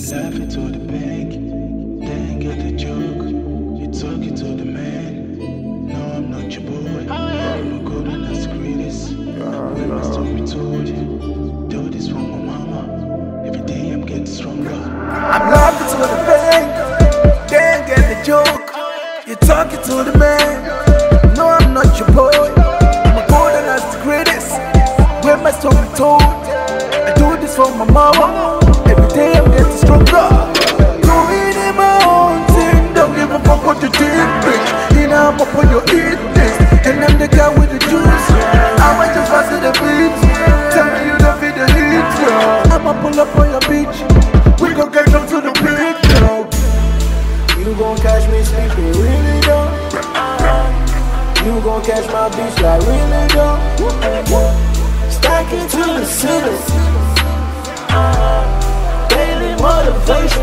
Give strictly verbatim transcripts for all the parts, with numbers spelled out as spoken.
laughing to the bank, then get the joke. You talking to the man. No, I'm not your boy. I'm not good enough to greatest. When my story told you, do this for my mama. Every day I'm getting stronger. I'm laughing to the bank, then get the joke. You talking to the man. No, I'm not your boy. I'm a golden as the greatest. When my story told, I do this for my mama. Every day I'm getting stronger. Doing in my own thing. Don't give a fuck what you think, bitch. You know I'm up on your hit list, and I'm the guy with the juice. I might just pass the beats. Tell me you don't feel the heat, yo. I'ma pull up on your beach. We gon' get down to the beach, yo. You gon' catch me sleeping, really don't. You gon' catch my beach like really don't. Stacking to the ceiling. Daily motivation.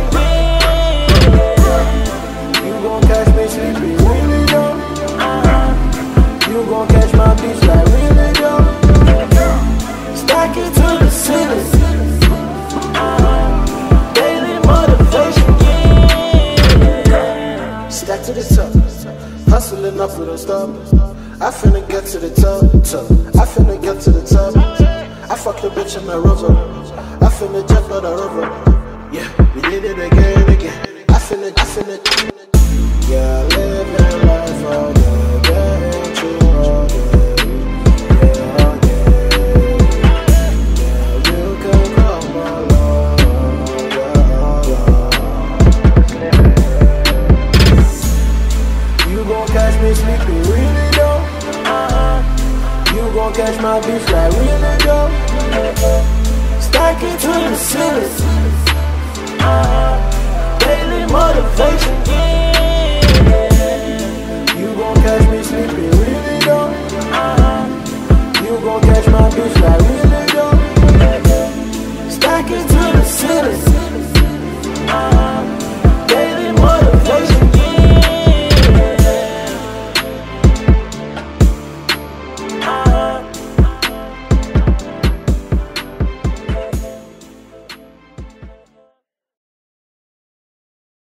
You gon' catch me sleeping, really don't. You gon' catch my beach like really don't. Stacking to the ceiling. Daily motivation. Stack to the top, hustling up, we don't stop. I finna get to the top, top. I finna get to the top. I fuck the bitch in my rover. I finna jump on the rover. Yeah, we did it again, again. I finna, I finna. Yeah, I live in life all day, getting true all day. Yeah, all day. Yeah, you can come along. Yeah, yeah. You gon' catch me sleeping, really don't. You gon' catch my beach like really don't. Stacking to the ceiling. Daily motivation.